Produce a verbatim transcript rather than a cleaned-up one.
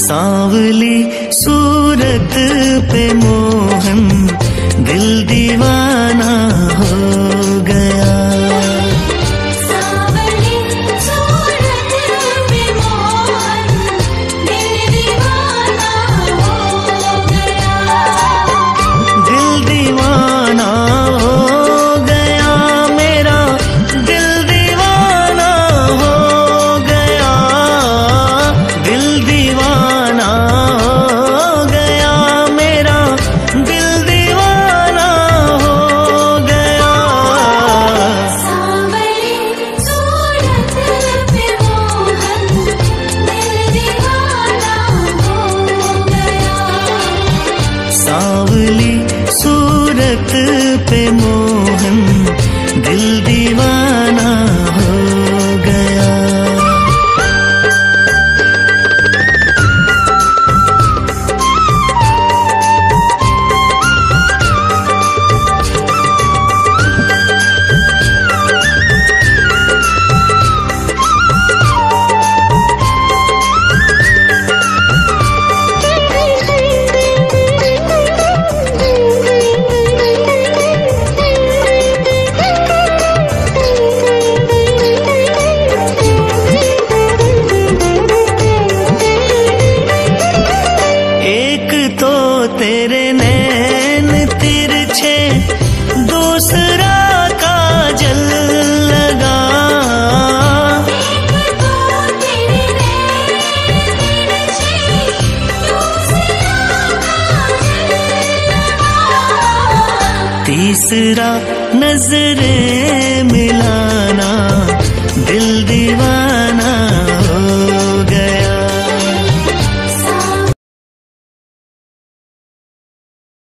सांवली सूरत पे मोहन दिल दीवाना हो गया। सांवली सूरत पे मोहन दिल दीवाना हो गया। दिल दीवाना हो गया मेरा, दिल दीवाना हो गया। दिल दीवाना हो गया मेरा, दिल दीवाना हो गया। सांवली सूरत पे मोहन दिल दीवाना हो गया। सांवली सूरत पे मोहन दिल दीवाना हो गया। एक तो तेरे नैन तिरछे, दूसरा काजल लगा। एक तो तेरे नैन तिरछे, दूसरा काजल लगा। तीसरा नजरें मिलाना दिल दीवाना